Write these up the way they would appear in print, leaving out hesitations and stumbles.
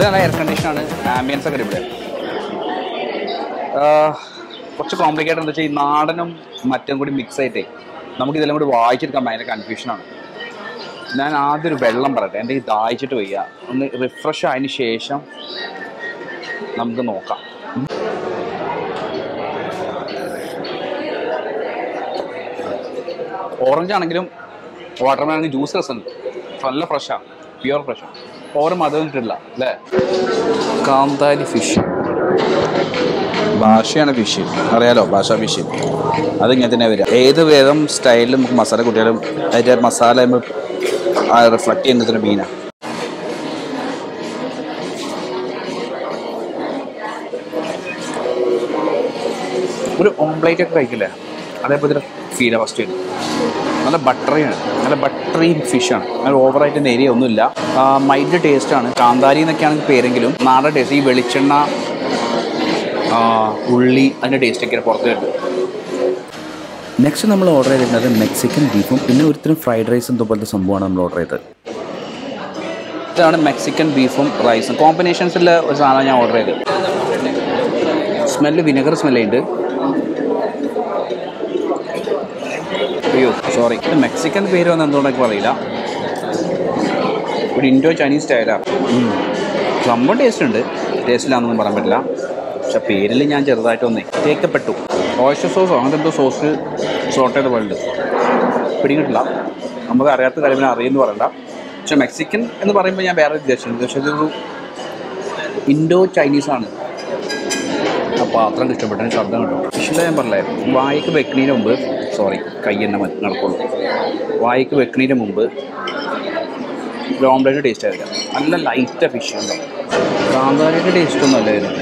ഉള്ളിൽ നല്ല എയർ കണ്ടീഷനാണ്, ആംബിയൻസ് ഒക്കെ ഇവിടെ. കുറച്ച് കോംപ്ലിക്കേറ്റഡ് എന്താ വെച്ചാൽ ഈ നാടനും മറ്റും കൂടി മിക്സ് ആയിട്ടേ നമുക്കിതെല്ലാം കൂടി വായിച്ചെടുക്കാൻ ഭയങ്കര കൺഫ്യൂഷനാണ്. ഞാൻ ആദ്യം ഒരു വെള്ളം പറയട്ടെ, എൻ്റെ ഈ ദാഹിച്ചിട്ട് വയ്യ, ഒന്ന് റിഫ്രഷ് ആയതിന് ശേഷം നമുക്ക് നോക്കാം. ഓറഞ്ച് ആണെങ്കിലും വാട്ടർമെലൺ ആണെങ്കിലും ജ്യൂസ് രസമുണ്ട്, നല്ല ഫ്രഷാണ്, പ്യുവർ ഫ്രഷാണ്. ഓരോ മതം ഇട്ടിട്ടില്ല അല്ലേ. കാന്താരി ഫിഷ്, ഭാഷയാണ് ഫിഷ്, അറിയാലോ, ഭാഷ ഫിഷ്. അതിങ്ങനെ തന്നെ വരിക. ഏത് വേദം സ്റ്റൈലിലും നമുക്ക് മസാല കൂട്ടിയാലും അതിൻ്റെ മസാല റിഫ്ലക്ട് ചെയ്യുന്നതിന് മീനാണ്. ഒരു ഓംപ്ലേറ്റ് ഒക്കെ കഴിക്കില്ലേ, അതേപോലെ ഫീല ഫസ്റ്റ് വരും. നല്ല ബട്ടറിയാണ്, നല്ല ബട്ടറി ഫിഷാണ്. നല്ല ഓവറായിട്ട് നേരിയ ഒന്നുമില്ല, മൈൽഡ് ടേസ്റ്റാണ്. കാന്താരി എന്നൊക്കെയാണ് പേരെങ്കിലും നാടൻ ടേസ്റ്റ്. ഈ വെളിച്ചെണ്ണ, ഉള്ളി, അതിൻ്റെ ടേസ്റ്റൊക്കെയാണ് പുറത്ത് വരുന്നത്. നെക്സ്റ്റ് നമ്മൾ ഓർഡർ ചെയ്തിരുന്നത് മെക്സിക്കൻ ബീഫും പിന്നെ ഒരുത്തരം ഫ്രൈഡ് റൈസും ഇതുപോലത്തെ സംഭവമാണ് നമ്മൾ ഓർഡർ ചെയ്തത്. ഇതാണ് മെക്സിക്കൻ ബീഫും റൈസും കോമ്പിനേഷൻസിലെ ഒരു സാധനം ഞാൻ ഓർഡർ ചെയ്തത്. സ്മെല്ല് വിനെഗർ സ്മെല്ലുണ്ട്. അയ്യോ സോറി, ഇത് മെക്സിക്കൻ പേര് വന്ന് എന്തുകൊണ്ടൊക്കെ പറയില്ല, ഒരു ഇൻഡോ ചൈനീസ് സ്റ്റൈലാണ്. സംഭവം ടേസ്റ്റ് ഉണ്ട്, ടേസ്റ്റിലാണെന്നൊന്നും പറയാൻ പറ്റില്ല. പക്ഷെ പേരിൽ ഞാൻ ചെറുതായിട്ടൊന്നേ തേക്കപ്പെട്ടു. ഓയിസ്റ്റർ സോസോ അങ്ങനത്തെ എന്തോ സോസ് സോർട്ട് ചെയ്ത പോലെ ഉണ്ട്, പിടികിട്ടില്ല. നമുക്ക് അറിയാത്ത കാര്യം അറിയുമെന്ന് പറയണ്ട. പക്ഷെ മെക്സിക്കൻ എന്ന് പറയുമ്പോൾ ഞാൻ വേറെ ഉദ്ദേശിച്ചത്, പക്ഷേ ഇതൊരു ഇൻഡോ ചൈനീസാണ്. ആ പാത്രം ഇഷ്ടപ്പെട്ടതിന് ശബ്ദം കിട്ടും. ഫിഷിൻ്റെ ഞാൻ പറഞ്ഞേ, വായിക്ക് വെക്കണതിന് മുമ്പ്, സോറി കൈ തന്നെ നടക്കുള്ളൂ, വായിക്ക് വെക്കണതിന് മുമ്പ് ഒരു ഓംപ്ലേറ്റ് ടേസ്റ്റ് ആയിരിക്കാം. നല്ല ലൈറ്റ് ഫിഷ് ഉണ്ടോ, കാന്താരിയുടെ ടേസ്റ്റ് ഒന്നും അല്ലായിരുന്നു.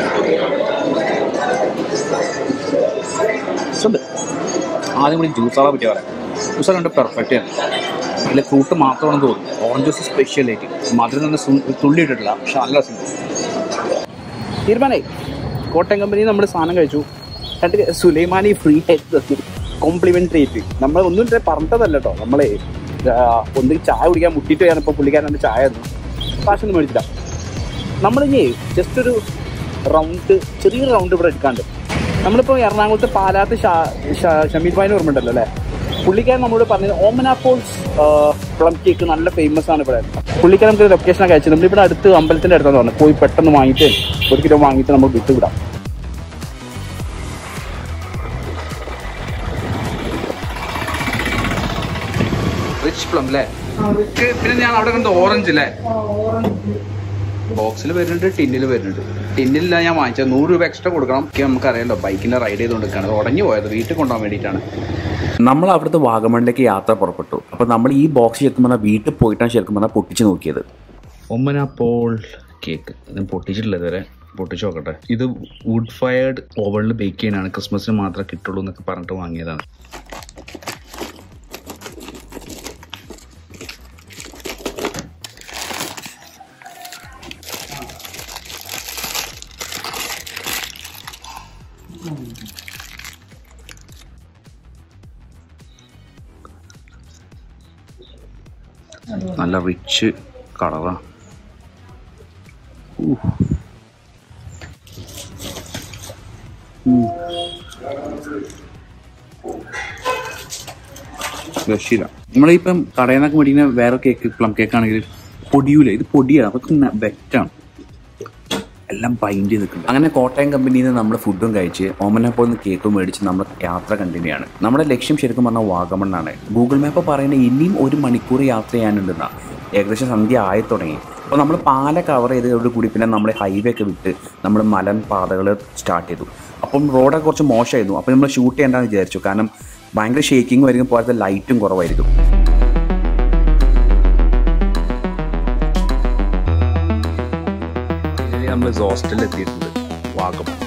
ഉണ്ട്. ആദ്യം കൂടി ജ്യൂസാളെ പറ്റി പറയാം. ജ്യൂസാ കണ്ട് പെർഫെക്റ്റ് ആണ്. അതിൽ ഫ്രൂട്ട് മാത്രമാണെന്ന് തോന്നുന്നു. ഓറഞ്ച് ജ്യൂസ് സ്പെഷ്യലായിട്ട് മധുരം തന്നെ തുള്ളി ഇട്ടിട്ടില്ല, പക്ഷെ നല്ല രസമുണ്ട്. തീരുമാനമായി. കോട്ടയം കമ്പനി നമ്മൾ സാധനം കഴിച്ചു. എന്നിട്ട് സുലൈമാനി ഫ്രീ ആയിട്ട് കോംപ്ലിമെൻ്ററി ആയിട്ട് നമ്മൾ ഒന്നും പറഞ്ഞതല്ല കേട്ടോ. നമ്മളെ ഒന്നിൽ ചായ കുടിക്കാൻ മുട്ടിയിട്ട് ഞാൻ ഇപ്പോൾ പുള്ളിക്കാരൻ്റെ ചായ തന്നു, കാശൊന്നും മേടിച്ചില്ല. നമ്മളിനി ജസ്റ്റ് ഒരു റൗണ്ട്, ചെറിയൊരു റൗണ്ട് ഇവിടെ എടുക്കാണ്ട്. നമ്മളിപ്പോൾ എറണാകുളത്ത് പാലാത്ത് ഷമീർ ഭായിന് ഓർമ്മയുണ്ടല്ലോ അല്ലേ, പുള്ളിക്കാരൻ നമ്മളോട് പറഞ്ഞത് ഓമനാപ്പോൾസ് പ്ലം കേക്ക് നല്ല ഫേമസ് ആണ് ഇവിടെ. പുള്ളിക്കാരൻ നമുക്ക് ലൊക്കേഷനൊക്കെ അയച്ചു. നമ്മളിവിടെ അടുത്ത് അമ്പലത്തിൻ്റെ അടുത്താണ് പറഞ്ഞത്, പോയി പെട്ടെന്ന് വാങ്ങിയിട്ട് 1 കിലോ വാങ്ങിയിട്ട് നമ്മൾ വിട്ടുവിടാം. റിച്ച് പ്ലം അല്ലേ. പിന്നെ ഞാൻ അവിടെ കണ്ട ഓറഞ്ച് അല്ലേ, ബോക്സിൽ വരുന്നുണ്ട്, ടിന്നിൽ വരുന്നുണ്ട്. ടിന്നില്ല ഞാൻ വാങ്ങിച്ചത്, 100 രൂപ എക്സ്ട്രാ കൊടുക്കണം. നമുക്കറിയാലോ ബൈക്കിൻ്റെ റൈഡ് ചെയ്തുകൊണ്ടിരിക്കുകയാണ്, ഉടഞ്ഞു പോയത്, വീട്ടിൽ കൊണ്ടുപോകാൻ വേണ്ടിയിട്ടാണ്. നമ്മൾ അവിടുത്തെ വാഗമണിലേക്ക് യാത്ര പുറപ്പെട്ടു. അപ്പോൾ നമ്മൾ ഈ ബോക്സ് ശരിക്കും പറഞ്ഞാൽ വീട്ടിൽ പോയിട്ടാണ് ശരിക്കും പറഞ്ഞാൽ പൊട്ടിച്ച് നോക്കിയത്. ഒമ്മനാപ്പോൾ കേക്ക് ഞാൻ പൊട്ടിച്ചിട്ടില്ല ഇതുവരെ, പൊട്ടിച്ച് നോക്കട്ടെ. ഇത് വുഡ് ഫയർഡ് ഓവനിൽ ബേക്ക് ചെയ്യാനാണ്, ക്രിസ്മസിന് മാത്രമേ കിട്ടുള്ളൂ എന്നൊക്കെ പറഞ്ഞിട്ട് വാങ്ങിയതാണ്. നല്ല റിച്ച് കളറാണ്. രക്ഷയില്ല. നമ്മളിപ്പം കടയിൽ നിന്നൊക്കെ മേടിക്കുന്ന വേറെ കേക്ക്, പ്ലം കേക്ക് ആണെങ്കിൽ പൊടിയൂല, ഇത് പൊടിയാണ്, അതൊക്കെ ബെറ്റാണ്, എല്ലാം ബൈൻഡ് ചെയ്ത് നിൽക്കുന്നുണ്ട്. അങ്ങനെ കോട്ടയം കമ്പനിയിൽ നിന്ന് നമ്മൾ ഫുഡും കഴിച്ച് ഓമനപ്പോൾ നിന്ന് കേക്കും മേടിച്ച് നമ്മൾ യാത്ര കണ്ടിന്യൂ ആണ്. നമ്മുടെ ലക്ഷ്യം ശരിക്കും പറഞ്ഞാൽ വാഗമണ്ണാണ്. ഗൂഗിൾ മാപ്പ് പറയുന്നത് ഇനിയും 1 മണിക്കൂർ യാത്ര ചെയ്യാനുണ്ടെന്നാണ്. ഏകദേശം സന്ധ്യ ആയി തുടങ്ങി. അപ്പോൾ നമ്മൾ പാല കവർ ചെയ്തതോട് കൂടി പിന്നെ നമ്മൾ ഹൈവേ ഒക്കെ വിട്ട് നമ്മൾ മലൻ പാതകൾ സ്റ്റാർട്ട് ചെയ്തു. അപ്പം റോഡൊക്കെ കുറച്ച് മോശമായിരുന്നു. അപ്പോൾ നമ്മൾ ഷൂട്ട് ചെയ്യേണ്ടെന്ന് വിചാരിച്ചു, കാരണം ഭയങ്കര ഷേക്കിംഗ് ആയിരിക്കും, പോലത്തെ ലൈറ്റും കുറവായിരിക്കും. നമ്മൾ ഹോസ്റ്റലിൽ എത്തിയിട്ടുണ്ട്, വാഗമൺ.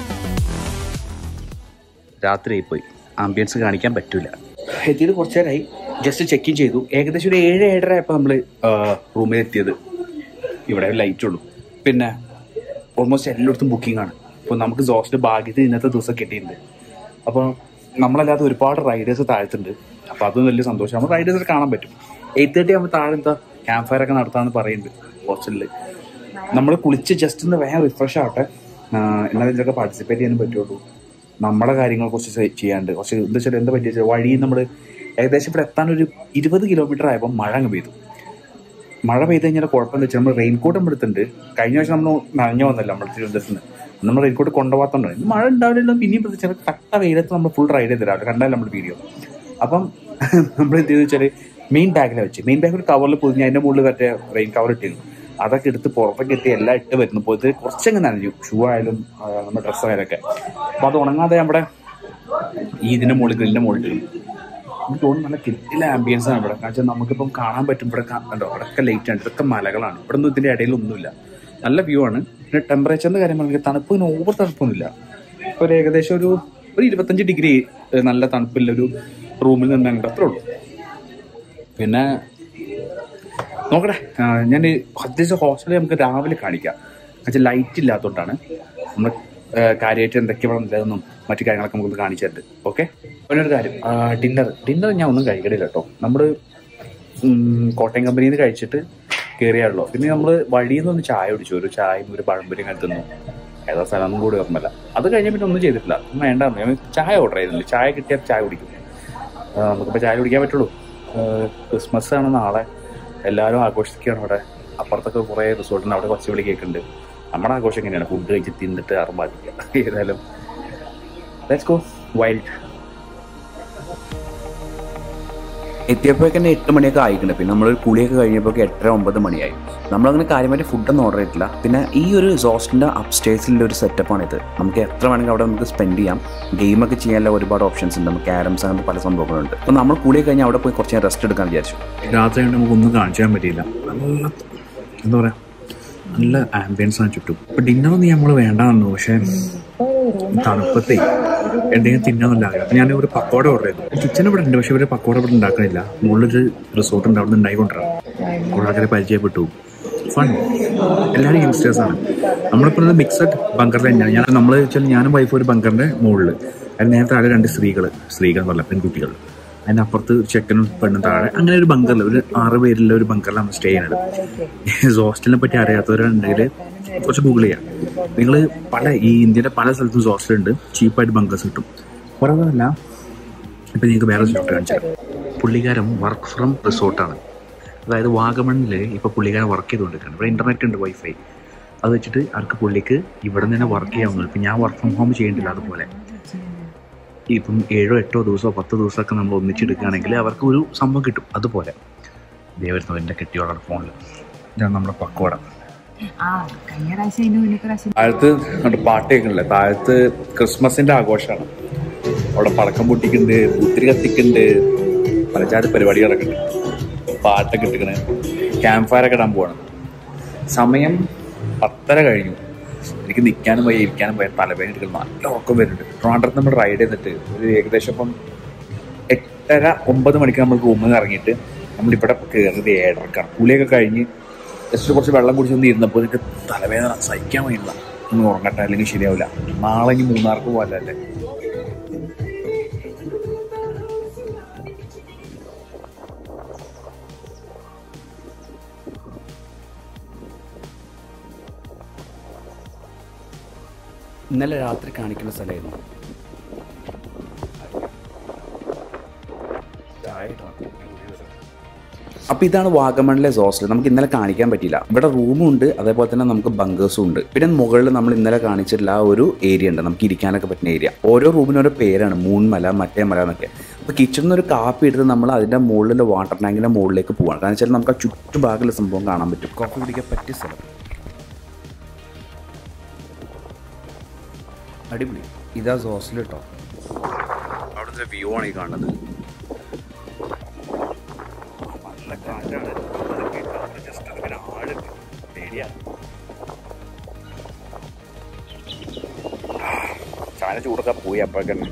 രാത്രിയായി പോയി, ആംബിയൻസ് കാണിക്കാൻ പറ്റില്ല. എത്തിയത് കുറച്ച് നേരമായി, ജസ്റ്റ് ചെക്ക് ഇൻ ചെയ്തു. ഏകദേശം ഒരു 7-7:30 ആയപ്പോൾ നമ്മൾ റൂമിൽ എത്തിയത്. ഇവിടെ ലൈറ്റ് ഉള്ളൂ, പിന്നെ ഓൾമോസ്റ്റ് എല്ലായിടത്തും ബുക്കിംഗ് ആണ്. അപ്പോൾ നമുക്ക് ഹോസ്റ്റൽ ഭാഗ്യത്തിന് ഇന്നത്തെ ദിവസം കിട്ടിയിട്ടുണ്ട്. അപ്പോൾ നമ്മളല്ലാതെ ഒരുപാട് റൈഡേഴ്സ് താഴത്തുണ്ട്. അപ്പോൾ അതും വലിയ സന്തോഷം, നമ്മൾ റൈഡേഴ്സ് കാണാൻ പറ്റും. 8:30 ആകുമ്പോൾ താഴെ എന്താ ക്യാമ്പ് ഫയർ ഒക്കെ നടത്താമെന്ന് പറയുന്നുണ്ട് ഹോസ്റ്റലിൽ. നമ്മൾ കുളിച്ച് ജസ്റ്റ് ഒന്ന് വേഗം റിഫ്രഷ് ആവട്ടെ, എന്നാലും ഇതിലൊക്കെ പാർട്ടിസിപ്പേറ്റ് ചെയ്യാനും പറ്റുള്ളൂ. നമ്മുടെ കാര്യങ്ങളെ കുറച്ച് ചെയ്യാണ്ട് കുറച്ച് എന്താ വെച്ചാൽ എന്താ പറ്റിയ വഴി നമ്മൾ ഏകദേശം ഇവിടെ എത്താനൊരു 20 കിലോമീറ്റർ ആയപ്പോൾ മഴ അങ്ങ് പെയ്തു. മഴ പെയ്ത് കഴിഞ്ഞാൽ കുഴപ്പമെന്ന് വെച്ചാൽ നമ്മൾ റെയിൻകോട്ട് നമ്മൾ എടുത്തിട്ടുണ്ട്. കഴിഞ്ഞ വർഷം നമ്മൾ നനഞ്ഞു വന്നല്ലോ നമ്മൾ തിരുവനന്തപുരത്ത് നിന്ന്, നമ്മൾ റെയിൻകോട്ട് കൊണ്ടുപോകാത്തതുകൊണ്ട് മഴ ഉണ്ടാവില്ല. പിന്നെയും പ്രത്യേകിച്ച് കട്ട വെയിലത്ത് നമ്മൾ ഫുൾ റൈഡ് ചെയ്തില്ല, കണ്ടാലും നമ്മൾ വീഡിയോ. അപ്പം നമ്മൾ എന്ത് ചെയ്തെന്ന് വെച്ചാൽ മെയിൻ ബാഗിലാണ് വെച്ച്, മെയിൻ ബാഗ് ഒരു കവറിൽ പൊതിഞ്ഞ് അതിൻ്റെ മുകളിൽ മറ്റേ റെയിൻ കവർ ഇട്ടിരുന്നു. അതൊക്കെ എടുത്ത് പുറത്തൊക്കെ എത്തി എല്ലാം ഇട്ട് വരുന്നു. പോയിട്ട് കുറച്ചങ്ങ് നനഞ്ഞു, ഷൂ ആയാലും നമ്മുടെ ഡ്രസ്സ് ആയാലൊക്കെ. അപ്പോൾ അത് ഉണങ്ങാതെ നമ്മുടെ ഇതിൻ്റെ മുകളിൽ ഗ്രില്ലിൻ്റെ മുകളിൽ ഇട്ടിരുന്നു. എനിക്ക് തോന്നുന്നു നല്ല കിട്ടില്ല ആംബിയൻസ് ആണ് ഇവിടെ. കാരണം വെച്ചാൽ നമുക്കിപ്പം കാണാൻ പറ്റും ഇവിടെ കണ്ടോ, ഇവിടെയൊക്കെ ലൈറ്റ് ആണ്, ഇതൊക്കെ മലകളാണ്. ഇവിടെ ഒന്നും ഇതിൻ്റെ ഇടയിലൊന്നുമില്ല, നല്ല വ്യൂ ആണ്. പിന്നെ ടെമ്പറേച്ചറിൻ്റെ കാര്യം പറഞ്ഞാൽ തണുപ്പ് ഇങ്ങനെ ഓവർ തണുപ്പൊന്നുമില്ല. ഇപ്പോൾ ഒരു ഏകദേശം ഒരു 25 ഡിഗ്രി നല്ല തണുപ്പില്ലൊരു റൂമിൽ നിന്ന് അത്രേ ഉള്ളൂ. പിന്നെ നോക്കട്ടെ, ഞാൻ അത്യാവശ്യം ഹോസ്റ്റലിൽ നമുക്ക് രാവിലെ കാണിക്കാം. എന്നുവെച്ചാൽ ലൈറ്റ് ഇല്ലാത്തതുകൊണ്ടാണ് നമ്മൾ കാര്യമായിട്ട് എന്തൊക്കെയാണ് നല്ലതെന്നും മറ്റു കാര്യങ്ങളൊക്കെ നമുക്ക് കാണിച്ചിട്ടുണ്ട്. ഓക്കെ, പിന്നെ ഒരു കാര്യം, ഡിന്നർ ഞാൻ ഒന്നും കഴിക്കണില്ല കേട്ടോ. നമ്മൾ കോട്ടയം കമ്പനിയിൽ നിന്ന് കഴിച്ചിട്ട് കയറിയാണല്ലോ. പിന്നെ നമ്മൾ വഴിയിൽ നിന്നൊന്ന് ചായ കുടിച്ചു, ഒരു ചായയും ഒരു പഴംപൊരിയും കരുതുന്നു. ഏതാ സ്ഥലമൊന്നും കൂടി ഓർമ്മല്ല. അത് കഴിഞ്ഞ പിന്നെ ഒന്നും ചെയ്തിട്ടില്ല, ഒന്നും വേണ്ടായിരുന്നു. ഞാൻ ചായ ഓർഡർ ചെയ്തില്ല, ചായ കിട്ടിയാൽ ചായ കുടിക്കും. നമുക്കിപ്പോൾ ചായ കുടിക്കാൻ പറ്റുള്ളൂ. ക്രിസ്മസ് ആണ് നാളെ, എല്ലാവരും ആഘോഷിക്കുകയാണ് അവിടെ. അപ്പുറത്തൊക്കെ കുറേ റിസോർട്ടുണ്ട്, അവിടെ കുറച്ച് വിളി കേൾക്കുന്നുണ്ട്. നമ്മുടെ ആഘോഷം എങ്ങനെയാണ്, ഫുഡ് കഴിച്ച് തിന്നിട്ട് അറുമ്പാതിക്കുക. ഏതായാലും ലെറ്റ്സ് ഗോ വൈൽഡ്. എത്തിയപ്പോഴേക്ക് തന്നെ 8 മണിയൊക്കെ ആയിട്ടുണ്ട്. പിന്നെ നമ്മളൊരു കുളിയൊക്കെ കഴിഞ്ഞപ്പോൾ 8-9 മണിയായി. നമ്മളങ്ങനെ കാര്യമായിട്ട് ഫുഡൊന്നും ഓർഡർ ചെയ്തിട്ടില്ല. പിന്നെ ഈ ഒരു സോസ്റ്റിൻ്റെ അപ്സ്റ്റേഴ്സിൻ്റെ ഒരു സെറ്റപ്പാണിത്. നമുക്ക് എത്ര വേണമെങ്കിൽ അവിടെ നമുക്ക് സ്പെൻഡ് ചെയ്യാം. ഗെയിമൊക്കെ ചെയ്യാനുള്ള ഒരുപാട് ഓപ്ഷൻസ് ഉണ്ട്, നമുക്ക് ക്യാരംസ് അങ്ങനത്തെ പല സംഭവങ്ങളുണ്ട്. അപ്പോൾ നമ്മൾ കുളിയൊക്കെ കഴിഞ്ഞാൽ അവിടെ പോയി കുറച്ച് റെസ്റ്റ് എടുക്കാൻ വിചാരിച്ചു. രാത്രി ആയിട്ട് നമുക്കൊന്നും കാണിച്ചു തരാൻ പറ്റിയില്ല. നല്ല എന്താ പറയുക, നല്ല ആംബിയൻസ് ആണ് ചുറ്റും. ഇപ്പോൾ ഡിന്നറൊന്നും നമ്മൾ വേണ്ടാന്നു, പക്ഷേ തണുപ്പത്തെ എന്തെങ്കിലും തിന്നാന്നല്ല ആഗ്രഹം. ഞാൻ ഒരു പക്കോട ഓർഡർ ചെയ്തു. കിച്ചൺ ഇവിടെ ഉണ്ട്, പക്ഷെ ഇവർ പക്കോട ഇവിടെ ഉണ്ടാക്കണില്ല. മുകളിലൊരു റിസോർട്ട് ഉണ്ട്, അവിടെ നിന്ന് ഉണ്ടായിക്കൊണ്ടിരാം. കുറേ ആൾക്കാരെ പരിചയപ്പെട്ടു. ഫൺ, എല്ലാവരും യങ്സ്റ്റേഴ്സാണ്. നമ്മളിപ്പോൾ മിക്സഡ് ബങ്കർ തന്നെയാണ്. നമ്മൾ വെച്ചാൽ ഞാനും വൈഫ് ഒരു ബങ്കറിൻ്റെ മുകളിൽ, അതിന് നേരത്തെ താഴെ 2 സ്ത്രീകൾ എന്നല്ല പെൺകുട്ടികൾ, അതിൻ്റെ അപ്പുറത്ത് ചെക്കനും പെണ്ണും താഴെ. അങ്ങനെ ഒരു ബങ്കറിൽ ഒരു 6 പേരിലുള്ള ഒരു ബങ്കറിൽ നമ്മൾ സ്റ്റേ ചെയ്യുന്നത്. ഹോസ്റ്റലിനെ പറ്റി അറിയാത്തവരുണ്ടെങ്കിൽ കുറച്ച് ഗൂഗിൾ ചെയ്യാം. നിങ്ങൾ ഈ ഇന്ത്യയുടെ പല സ്ഥലത്തും ഹോസ്റ്റലുണ്ട്, ചീപ്പായിട്ട് ബങ്കേഴ്സ് കിട്ടും. കുറവല്ല. ഇപ്പം നിങ്ങൾക്ക് വേറെ റിസോർട്ട് കാണിച്ചാൽ, പുള്ളിക്കാരൻ വർക്ക് ഫ്രം റിസോർട്ടാണ്. അതായത് വാഗമണ്ണിൽ ഇപ്പോൾ പുള്ളിക്കാരൻ വർക്ക് ചെയ്തുകൊണ്ടിരിക്കുകയാണ്. ഇവിടെ ഇൻ്റർനെറ്റ് ഉണ്ട്, വൈഫൈ. അത് വെച്ചിട്ട് അവർക്ക് പുള്ളിക്ക് ഇവിടെ നിന്ന് തന്നെ വർക്ക് ചെയ്യാവുന്നത്. ഇപ്പം ഞാൻ വർക്ക് ഫ്രം ഹോം ചെയ്യേണ്ടില്ല. അതുപോലെ ഇപ്പം 7-8 ദിവസമോ 10 ദിവസമൊക്കെ നമ്മൾ ഒന്നിച്ചെടുക്കുകയാണെങ്കിൽ അവർക്ക് ഒരു സംഭവം കിട്ടും. അതുപോലെ ദേ വരുന്നു എൻ്റെ കെട്ടിയോടെ ഫോണിൽ. ഇതാണ് നമ്മുടെ പക്കോട. താഴത്ത് പാട്ട് കേൾക്കണില്ലേ, താഴത്ത് ക്രിസ്മസിൻ്റെ ആഘോഷമാണ്. അവിടെ പടക്കം പൊട്ടിക്കുന്നുണ്ട്, പൂത്തിരി കത്തിക്കുന്നുണ്ട്, പലജാതി പരിപാടികളൊക്കെ ഉണ്ട്. പാട്ടൊക്കെ ഇട്ടിക്കണ്, ക്യാമ്പ് ഫയറൊക്കെ ഇടാൻ പോവാണ്. സമയം 10:30 കഴിഞ്ഞു. എനിക്ക് നിൽക്കാനും പോയി ഇരിക്കാനും പോയ തലവേദന എടുക്കണം, നല്ല ഉറക്കം വരുന്നുണ്ട്. ട്രിവാൻഡ്രത്ത് നമ്മൾ റൈഡ് ചെയ്തിട്ട് ഒരു ഏകദേശം ഇപ്പം 8:30-9 മണിക്ക് നമ്മൾ റൂമിൽ നിന്ന് ഇറങ്ങിയിട്ട് നമ്മളിവിടെ കയറിയത് 7:30. കുളിയൊക്കെ കഴിഞ്ഞ് ജസ്റ്റ് കുറച്ച് വെള്ളം കുടിച്ചൊന്ന് ഇരുന്നപ്പോൾ എനിക്ക് തലവേദന സഹിക്കാൻ വയ്യില്ല. ഒന്ന് ഉറങ്ങട്ടെ, അല്ലെങ്കിൽ ശരിയാവില്ല. നാളെ ഇനി മൂന്നാർക്ക് പോകാനല്ലേ. ഇന്നലെ രാത്രി കാണിക്കുന്ന സ്ഥലമായിരുന്നു. അപ്പോൾ ഇതാണ് വാഗമണിലെ ഹോസ്റ്റൽ. നമുക്ക് ഇന്നലെ കാണിക്കാൻ പറ്റിയില്ല. ഇവിടെ റൂമും ഉണ്ട്, അതേപോലെ തന്നെ നമുക്ക് ബങ്കേഴ്സും ഉണ്ട്. പിന്നെ മുകളിൽ നമ്മൾ ഇന്നലെ കാണിച്ചിട്ടുള്ള ആ ഒരു ഏരിയ ഉണ്ട്, നമുക്ക് ഇരിക്കാനൊക്കെ പറ്റുന്ന ഏരിയ. ഓരോ റൂമിനും ഓരോ പേരാണ്, മൂൺമല, മറ്റേ മല എന്നൊക്കെ. അപ്പോൾ കിച്ചണിൽ നിന്ന് ഒരു കാപ്പി എടുത്ത് നമ്മൾ അതിൻ്റെ മുകളിലെ വാട്ടർ ടാങ്കിൻ്റെ മുകളിലേക്ക് പോവാണ്. കാരണം വെച്ചാൽ നമുക്ക് ആ ചുറ്റുഭാഗമുള്ള സംഭവം കാണാൻ പറ്റും. കോഫി കുടിക്കാൻ പറ്റിയ സ്ഥലം, അടിപൊളി. ഇതാ ഹോസ്റ്റൽ കേട്ടോ. അവിടുത്തെ വ്യൂ ആണ് ഈ കാണുന്നത്. നല്ല കാറ്റാണ്. ജസ്റ്റ് അതിങ്ങനെ ആടുണ്ട്, പേടിയാണ്. ചായ ചൂടൊക്കെ പോയി അപ്പോഴേക്കന്നെ.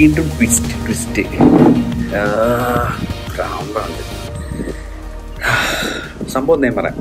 വീണ്ടും ട്വിസ്റ്റ് ഭ്രാന്താണ് സംഭവം ഞാൻ പറയാം.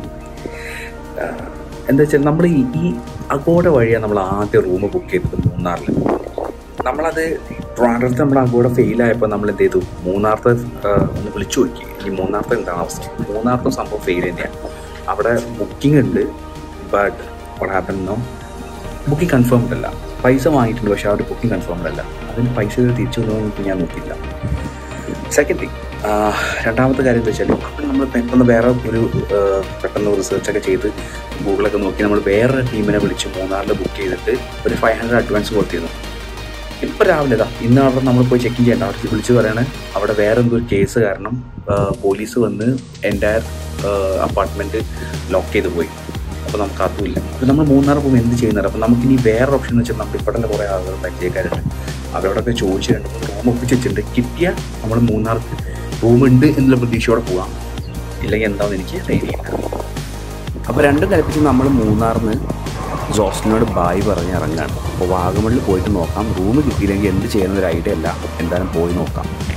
എന്താ വെച്ചാൽ നമ്മൾ ഈ അഗോഡ വഴിയാണ് നമ്മൾ ആദ്യം റൂം ബുക്ക് ചെയ്തത് മൂന്നാറിൽ. നമ്മളത് ട്രിവാൻഡ്രത്ത് നമ്മൾ അഗോഡ ഫെയിലായപ്പോൾ നമ്മൾ എന്ത് ചെയ്തു, മൂന്നാറത്തെ ഒന്ന് വിളിച്ചു നോക്കി ഈ മൂന്നാറത്തെ എന്താണ് അവസ്ഥ. മൂന്നാറത്തെ സംഭവം ഫെയിൽ തന്നെയാണ്. അവിടെ ബുക്കിംഗ് ഉണ്ട്, but what happen booking confirmed അല്ല. പൈസ വാങ്ങിയിട്ടുണ്ട്, പക്ഷേ അവർ ബുക്കിംഗ് കൺഫേംഡ് അല്ല. അതിന് പൈസ തിരിച്ചു കൊണ്ടുപോകാൻ ഞാൻ നോക്കിയില്ല. സെക്കൻഡ് തിങ്, രണ്ടാമത്തെ കാര്യം എന്താ വെച്ചാൽ അപ്പം നമ്മൾ പെട്ടെന്ന് വേറെ ഒരു പെട്ടെന്ന് റിസർച്ചൊക്കെ ചെയ്ത് ഗൂഗിളൊക്കെ നോക്കി നമ്മൾ വേറൊരു ടീമിനെ വിളിച്ച് മൂന്നാറിൽ ബുക്ക് ചെയ്തിട്ട് ഒരു 500 അഡ്വാൻസ് കൊടുത്തിരുന്നു. ഇപ്പം രാവിലെ ഇന്ന് അവിടെ നമ്മൾ പോയി ചെക്കിങ് ചെയ്യേണ്ട, അവർക്ക് വിളിച്ച് പറയണേ അവിടെ വേറെ എന്തോ ഒരു കേസ് കാരണം പോലീസ് വന്ന് എൻ്റയർ അപ്പാർട്ട്മെൻറ്റ് ലോക്ക് ചെയ്ത് പോയി. അപ്പോൾ നമുക്ക് അതുമില്ല. അപ്പോൾ നമ്മൾ മൂന്നാർ പോകുമ്പോൾ എന്ത് ചെയ്യുന്നത്? അപ്പോൾ നമുക്കിനി വേറെ ഓപ്ഷൻ എന്ന് വെച്ചാൽ നമ്മൾ ഇവിടെ തന്നെ കുറേ ആളുകൾ പരിചയക്കാരുണ്ട്, അവരോടൊക്കെ ചോദിച്ചിട്ടുണ്ട്, റൂം ഒപ്പിച്ച് വെച്ചിട്ടുണ്ട്. കിട്ടിയാൽ നമ്മൾ മൂന്നാർക്ക് റൂമുണ്ട് എന്നുള്ള പ്രതീക്ഷയോടെ പോകാം, ഇല്ലെങ്കിൽ എന്താണെന്ന് എനിക്ക് ധൈര്യമില്ല. അപ്പോൾ രണ്ടും കൽപ്പിച്ച് നമ്മൾ മൂന്നാറിന് ജോസ്റ്റിനോട് ബായ് പറഞ്ഞ് ഇറങ്ങാണ്. അപ്പോൾ വാഗമണിൽ പോയിട്ട് നോക്കാം. റൂം കിട്ടിയില്ലെങ്കിൽ എന്ത് ചെയ്യുന്നൊരു ഐഡിയ അല്ല, എന്തായാലും പോയി നോക്കാം.